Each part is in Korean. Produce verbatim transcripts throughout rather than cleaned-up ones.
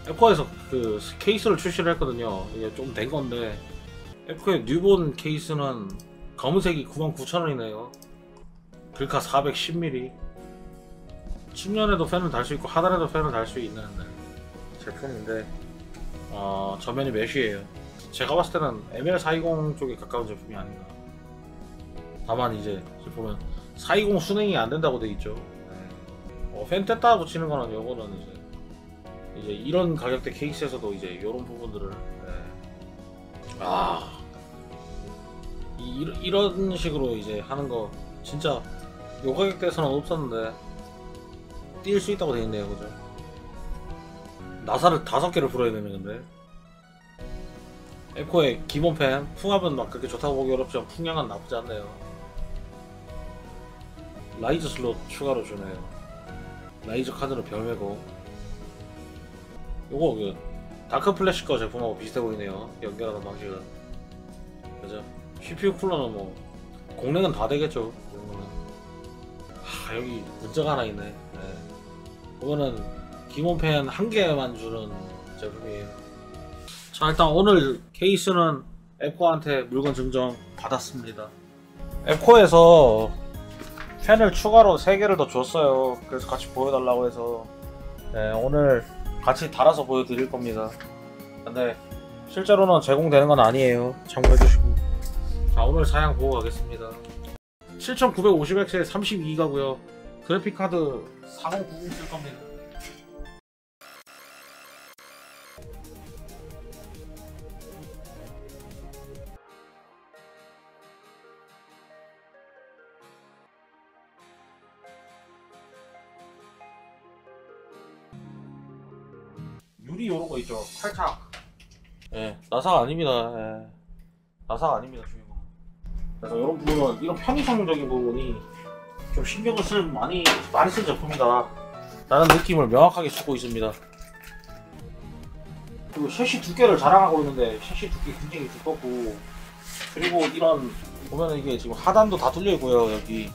에코에서 그 케이스를 출시를 했거든요. 이게 좀 된 건데 에코의 뉴본 케이스는 검은색이 구만 구천 원이네요. 글카 사백십 밀리미터. 측면에도 팬을 달 수 있고 하단에도 팬을 달 수 있는 제품인데 어, 전면이 메쉬예요. 제가 봤을 때는 엠엘 사백이십 쪽에 가까운 제품이 아닌가. 다만 이제 보면 사백이십 순행이 안 된다고 돼 있죠. 어, 팬 뗐다 붙이는 거는 요거는 이제 이제 이런 가격대 케이스에서도 이제 이런 부분들을 네. 아 이, 이런 식으로 이제 하는 거 진짜 요 가격대에서는 없었는데 뛸 수 있다고 되어있네요. 그죠? 나사를 다섯 개를 풀어야 되는 건데 에코의 기본 팬 풍압은 막 그렇게 좋다고 보기 어렵지만 풍량은 나쁘지 않네요. 라이즈 슬롯 추가로 주네요. 라이즈 카드는 별매고 요거 그 다크 플래시 거 제품하고 비슷해 보이네요. 연결하는 방식은. 그죠? 씨피유 쿨러는 뭐 공랭은 다 되겠죠. 이거는. 하, 여기 문제가 하나 있네. 네. 이거는 기본 팬 한 개만 주는 제품이에요. 자, 일단 오늘 케이스는 에코한테 물건 증정 받았습니다. 에코에서 팬을 추가로 세 개를 더 줬어요. 그래서 같이 보여달라고 해서 네, 오늘 같이 달아서 보여드릴 겁니다. 근데 실제로는 제공되는 건 아니에요. 참고해주시고. 자, 오늘 사양 보고 가겠습니다. 칠천구백오십 엑스에 삼십이 기가고요 그래픽카드 사공구공 쓸 겁니다. 유리 요런 거 있죠. 탈착. 예, 나사가 아닙니다. 예. 나사가 아닙니다, 주인공. 그래서 이런 부분은, 이런 편의성적인 부분이 좀 신경을 쓸 많이 많이 쓴 제품이다 라는 느낌을 명확하게 주고 있습니다. 그리고 셰시 두께를 자랑하고 있는데 셰시 두께 굉장히 두껍고, 그리고 이런 보면은 이게 지금 하단도 다 뚫려 있고요. 여기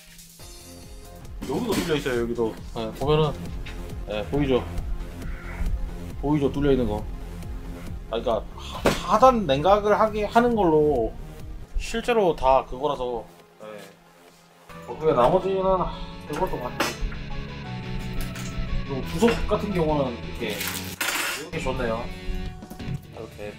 여기도 뚫려 있어요. 여기도 예, 보면은 예, 보이죠? 보이죠? 뚫려 있는 거. 아, 그러니까 하단 냉각을 하게 하는 걸로 실제로 다 그거라서. 네. 어, 그게 나머지는 그것도 같네. 그리고 부속 같은 경우는 이렇게 이렇게 좋네요. 이렇게.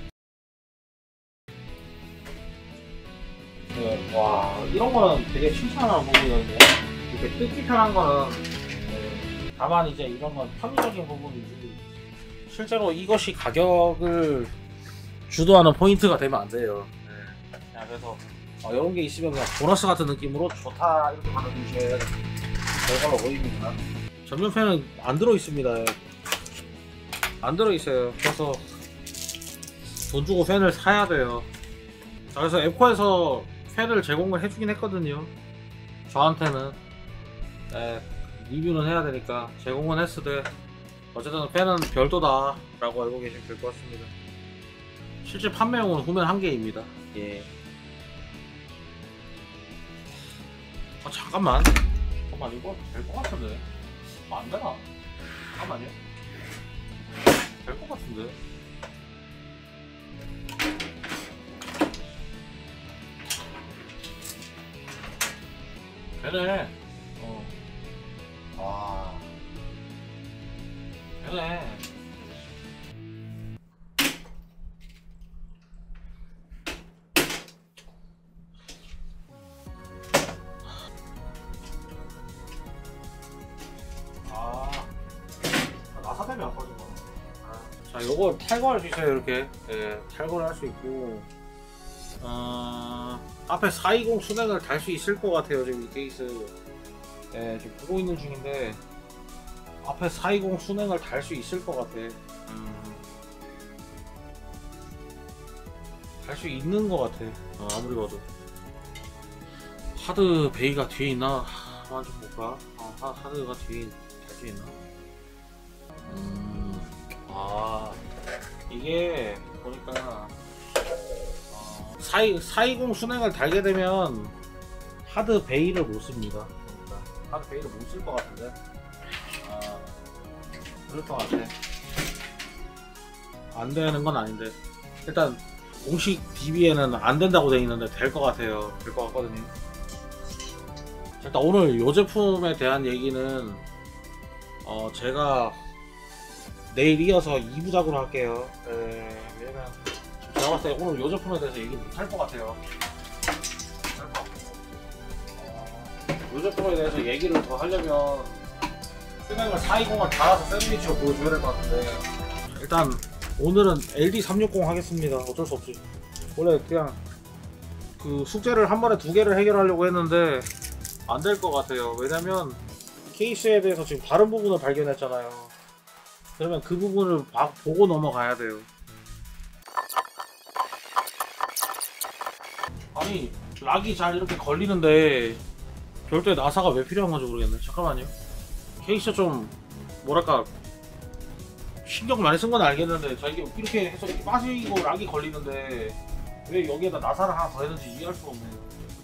네. 와, 이런 거는 되게 칭찬하는 부분이었는데 이렇게 뜯기 편한 거는 네. 다만 이제 이런 건 편의적인 부분이지. 실제로 이것이 가격을 주도하는 포인트가 되면 안 돼요. 네. 그냥 그래서 어, 이런 게 있으면 그냥 보너스 같은 느낌으로 좋다 이렇게 받아주셔야 될 걸로 보입니다. 전면팬은 안 들어 있습니다. 안 들어 있어요. 그래서 돈 주고 팬을 사야 돼요. 자, 그래서 에코에서 팬을 제공을 해주긴 했거든요. 저한테는. 네, 리뷰는 해야 되니까 제공은 했으되 어쨌든 팬은 별도다 라고 알고 계시면 될 것 같습니다. 실제 판매용은 후면 한 개입니다. 예. 아, 잠깐만. 잠깐만, 이거 될 것 같은데. 뭐 안 되나? 잠깐만요. 될 것 같은데. 되네. 어. 와. 되네. 아, 나사 때문에 안 빠진 거야. 아. 자, 요거 탈거할 수 있어요. 이렇게. 예, 탈거를 할 수 있고. 어, 앞에 사백이십 순행을 달 수 있을 것 같아요. 지금 이 케이스. 예, 지금 보고 있는 중인데. 앞에 사백이십 순행을 달 수 있을 것 같아. 음, 달 수 있는 것 같아. 어, 아무리 봐도. 하드 베이가 뒤에 있나? 한번 좀 볼까? 어, 하, 하드가 뒤에 달 수 있나? 음, 아, 이게 보니까 어, 사백이십 순행을 달게 되면 하드 베이를 못 씁니다. 그러니까 하드 베이를 못 쓸 것 같은데. 아, 그럴 것 같아. 안 되는 건 아닌데 일단 공식 디비에는 안 된다고 돼 있는데 될 것 같아요. 될 것 같거든요. 일단 오늘 이 제품에 대한 얘기는 어 제가 내일 이어서 이 부작으로 할게요. 에, 왜냐면 제가 봤을 때 오늘 이 제품에 대해서 얘기 못할 것 같아요. 어, 이 제품에 대해서 얘기를 더 하려면 스펙을 사백이십을 달아서 샌드위치로 보여줘야 될 것 같은데 일단 오늘은 엘디 삼백육십 하겠습니다. 어쩔 수 없지. 원래 그냥 그 숙제를 한 번에 두 개를 해결하려고 했는데 안 될 것 같아요. 왜냐면 케이스에 대해서 지금 다른 부분을 발견했잖아요. 그러면 그 부분을 봐, 보고 넘어가야 돼요. 아니 락이 잘 이렇게 걸리는데 별도의 나사가 왜 필요한 건지 모르겠네. 잠깐만요. 케이스 좀 뭐랄까 신경 많이 쓴 건 알겠는데 자 이게 이렇게 해서 이렇게 빠지고 락이 걸리는데 왜 여기에다 나사를 하나 더 했는지 이해할 수가 없네요.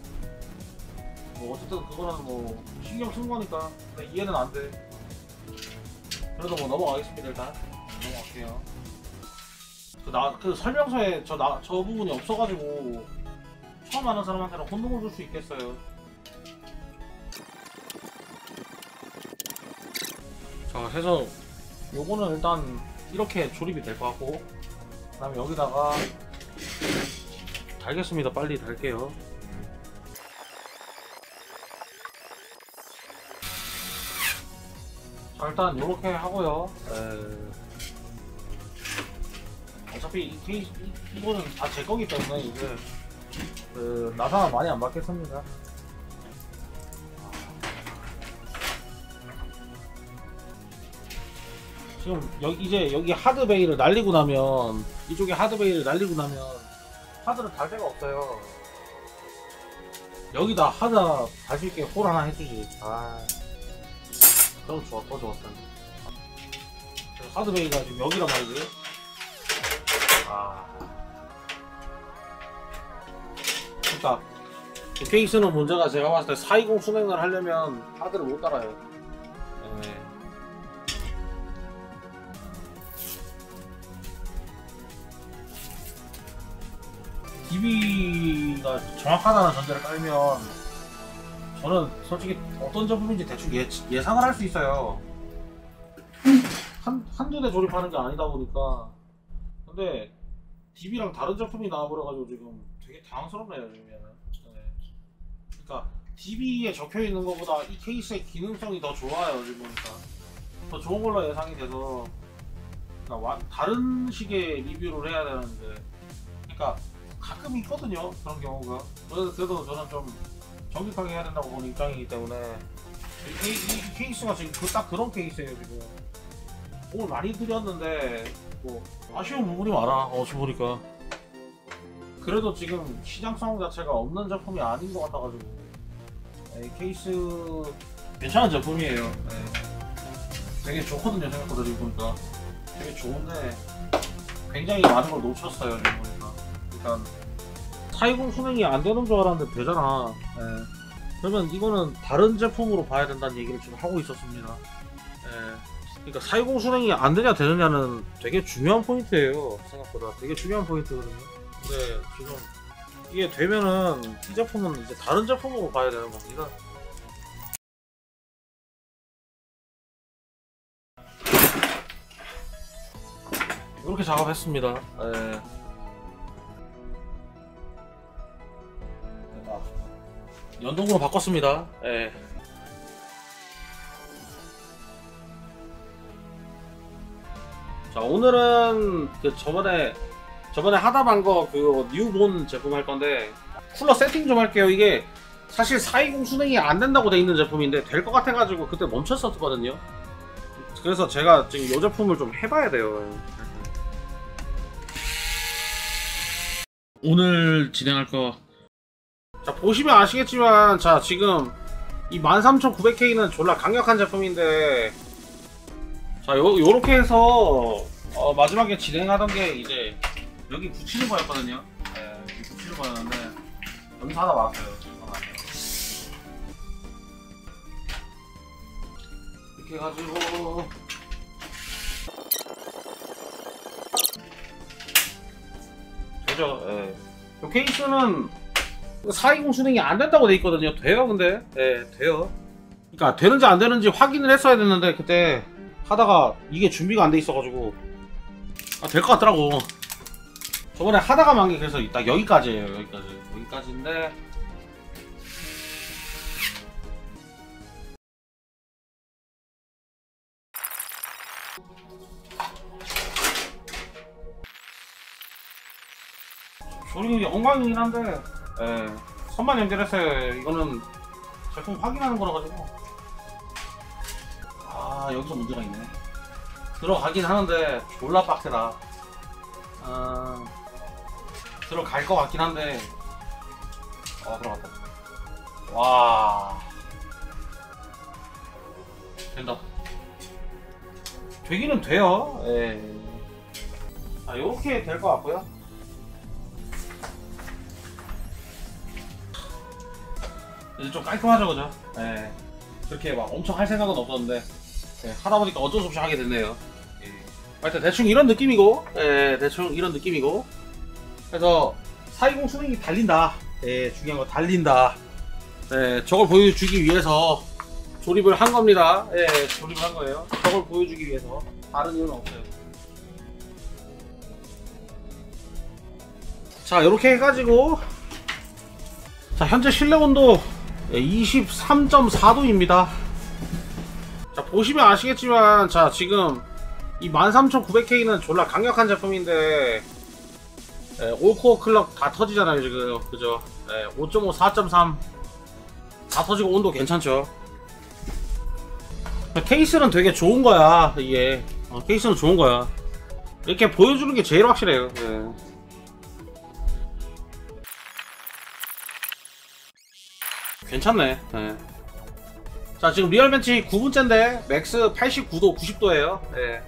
뭐 어쨌든 그거는 뭐 신경 쓴 거니까 이해는 안 돼. 그래도 뭐 넘어가겠습니다. 일단 넘어갈게요. 그, 나, 그 설명서에 저, 나, 저 부분이 없어가지고 처음 아는 사람한테는 혼동을 줄 수 있겠어요. 자 해서 요거는 일단 이렇게 조립이 될 것 같고 그 다음에 여기다가 달겠습니다. 빨리 달게요. 자 일단 요렇게 하고요. 에... 어차피 이 케이스 이, 이거는 다 제 거기 때문에 이제 그 나사는 많이 안 받겠습니다. 지금 여기 이제 여기 하드베이를 날리고 나면 이쪽에 하드베이를 날리고 나면 하드를 달 데가 없어요. 여기다 하드 달 수 있게 홀 하나 해주지. 아, 너무 좋아, 더 좋았다. 하드베이가 지금 여기란 말이지. 아, 그러니까 이 케이스는 문제가 제가 봤을 때 사백이십 순행을 하려면 하드를 못 달아요. 네. 디비가 정확하다는 전제를 깔면 저는 솔직히 어떤 제품인지 대충 예, 예상을 할 수 있어요. 한, 한두 대 조립하는 게 아니다 보니까. 근데 디비랑 다른 제품이 나와버려가지고 지금 되게 당황스럽네요 지금 얘는. 네. 그러니까 디비에 적혀있는 것보다 이 케이스의 기능성이 더 좋아요 지금 보니까. 더 좋은 걸로 예상이 돼서 그러니까 와, 다른 식의 리뷰를 해야 되는데 그러니까 가끔 있거든요 그런 경우가. 그래서 그래도 저는 좀 정직하게 해야 된다고 보는 입장이기 때문에 이, 이, 이 케이스가 지금 그, 딱 그런 케이스예요 지금. 오늘 많이 드렸는데 뭐 아쉬운 부분이 많아 어찌 보니까. 그래도 지금 시장성 자체가 없는 제품이 아닌 것 같아가지고 네, 케이스 괜찮은 제품이에요. 네. 되게 좋거든요 생각보다 지금 보니까. 되게 좋은데 굉장히 많은 걸 놓쳤어요 지금 보니까. 일단 사백이십 순행이 안 되는 줄 알았는데 되잖아. 네. 그러면 이거는 다른 제품으로 봐야 된다는 얘기를 지금 하고 있었습니다. 네. 그러니까 사백이십 순행이 안 되냐 되느냐는 되게 중요한 포인트예요. 생각보다 되게 중요한 포인트거든요. 근데 지금 이게 되면은 이 제품은 이제 다른 제품으로 봐야 되는 겁니다. 이렇게 작업했습니다. 네. 연동으로 바꿨습니다. 예. 자 오늘은 그 저번에 저번에 하다 반거 그 뉴본 제품 할 건데 쿨러 세팅 좀 할게요. 이게 사실 사백이십 순행이 안 된다고 돼 있는 제품인데 될 것 같아가지고 그때 멈췄었거든요. 그래서 제가 지금 이 제품을 좀 해봐야 돼요. 오늘 진행할 거. 자 보시면 아시겠지만 자 지금 이 만 삼천구백 케이는 졸라 강력한 제품인데 자 요, 요렇게 해서 어, 마지막에 진행하던 게 이제 여기 붙이는 거였거든요. 네, 여기 붙이는 거였는데 여기서 하나 왔어요. 이렇게 해가지고 되죠. 예. 이 케이스는 사이공 순행이 안 된다고 돼 있거든요. 돼요, 근데. 예, 돼요. 그러니까 되는지 안 되는지 확인을 했어야 됐는데 그때 하다가 이게 준비가 안 돼 있어가지고 아, 될 것 같더라고. 저번에 하다가 만 게 그래서 딱 여기까지예요. 여기까지. 여기까지인데. 조립이 엉망이긴 한데, 예, 선만 연결했어요. 이거는 제품 확인하는 거라 가지고. 아, 여기서 문제가 있네. 들어가긴 하는데 졸라 빡세다. 아, 들어갈 것 같긴 한데. 아, 들어갔다. 와, 된다. 되기는 돼요. 예. 아, 요렇게 될 것 같고요. 이제 좀 깔끔하죠, 그죠? 예. 그렇게 막 엄청 할 생각은 없었는데, 예, 하다 보니까 어쩔 수 없이 하게 됐네요. 예. 하여튼 대충 이런 느낌이고, 예, 대충 이런 느낌이고. 그래서 사이공 순행이 달린다. 예, 중요한 거 달린다. 예, 저걸 보여주기 위해서 조립을 한 겁니다. 예, 조립을 한 거예요. 저걸 보여주기 위해서. 다른 이유는 없어요. 자, 이렇게 해가지고, 자, 현재 실내 온도 이십삼 점 사 도입니다. 자, 보시면 아시겠지만, 자, 지금 이 만 삼천 구백 케이는 졸라 강력한 제품인데, 예, 올코어 클럭 다 터지잖아요, 지금. 그죠? 예, 오 점 오, 사 점 삼 다 터지고 온도 괜찮죠? 케이스는 되게 좋은 거야, 이게. 어, 케이스는 좋은 거야. 이렇게 보여주는 게 제일 확실해요. 예. 괜찮네. 예. 자, 지금 리얼벤치 구 분째인데 맥스 팔십구 도, 구십 도예요. 예.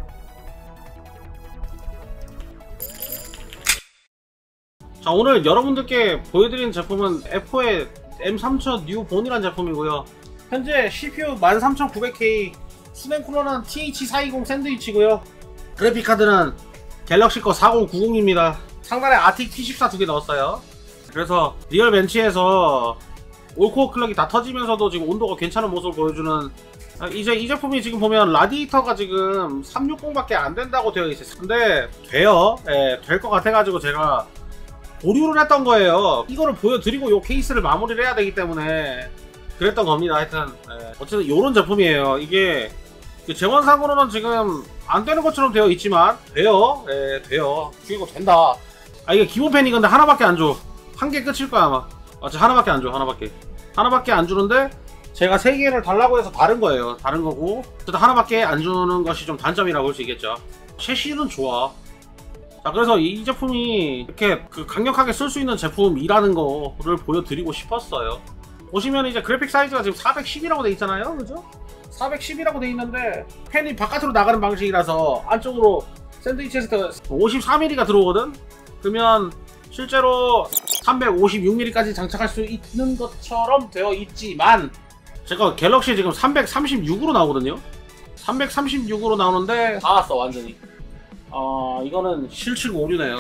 자, 오늘 여러분들께 보여드리는 제품은 에프오의 엠 삼천 뉴 본이라는 제품이고요. 현재 씨피유 만 삼천 구백 케이, 순행 쿨러는 티 에이치 사백이십 샌드위치고요. 그래픽 카드는 갤럭시 거 사공구공입니다. 상단에 아틱 티 십사 두 개 넣었어요. 그래서 리얼벤치에서 올코어 클럭이 다 터지면서도 지금 온도가 괜찮은 모습을 보여주는, 이제 이 제품이 지금 보면 라디에이터가 지금 삼백육십밖에 안 된다고 되어 있어요. 근데 돼요. 예, 될 것 같아가지고 제가 보류를 했던 거예요. 이거를 보여드리고 요 케이스를 마무리를 해야 되기 때문에 그랬던 겁니다. 하여튼 예, 어쨌든 요런 제품이에요. 이게 재원상으로는 지금 안 되는 것처럼 되어 있지만 돼요. 예, 돼요. 이거 된다. 아, 이게 기본 팬이 근데 하나밖에 안 줘. 한 개 끝일 거야 아마. 어차피 하나밖에 안 줘. 하나밖에 하나밖에 안 주는데 제가 세 개를 달라고 해서 다른 거예요. 다른 거고 어쨌든 하나밖에 안 주는 것이 좀 단점이라고 볼 수 있겠죠. 셰시는 좋아. 자, 그래서 이 제품이 이렇게 그 강력하게 쓸 수 있는 제품이라는 거를 보여드리고 싶었어요. 보시면 이제 그래픽 사이즈가 지금 사백십이라고 돼 있잖아요, 그죠? 사백십이라고 돼 있는데 펜이 바깥으로 나가는 방식이라서 안쪽으로 샌드위치에서 오십사 밀리미터가 들어오거든. 그러면 실제로 삼백오십육 밀리미터까지 장착할 수 있는 것처럼 되어 있지만 제가 갤럭시 지금 삼백삼십육으로 나오거든요. 삼백삼십육으로 나오는데 다 왔어 완전히. 어, 이거는 실측 오류네요.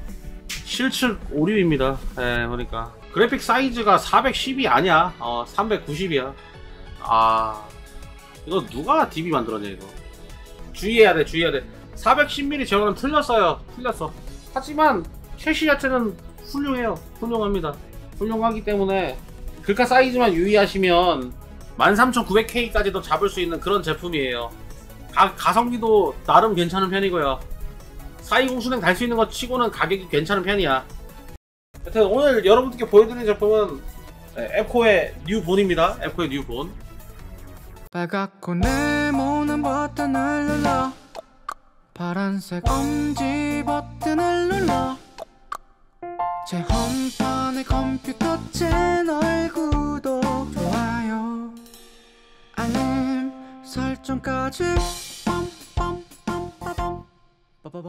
실측 오류입니다. 예, 그러니까 그래픽 사이즈가 사백십이 아니야. 어, 삼백구십이야. 아, 이거 누가 디비 만들었냐 이거. 주의해야 돼, 주의해야 돼. 사백십 밀리미터 제어는 틀렸어요. 틀렸어. 하지만 캐시 자체는 훌륭해요. 훌륭합니다. 훌륭하기 때문에 글카 사이즈만 유의하시면 만 삼천 구백 케이까지도 잡을 수 있는 그런 제품이에요. 가, 가성비도 나름 괜찮은 편이고요. 사백이십 순행 달 수 있는 것 치고는 가격이 괜찮은 편이야. 하여튼 오늘 여러분들께 보여드리는 제품은 에코의 뉴 본입니다. 에코의 뉴 본. 빨갛고 네모난 버튼을 눌러, 파란색 엄지 버튼을 눌러, 제 홈판의 컴퓨터 채널 구독, 좋아요, 알림 설정까지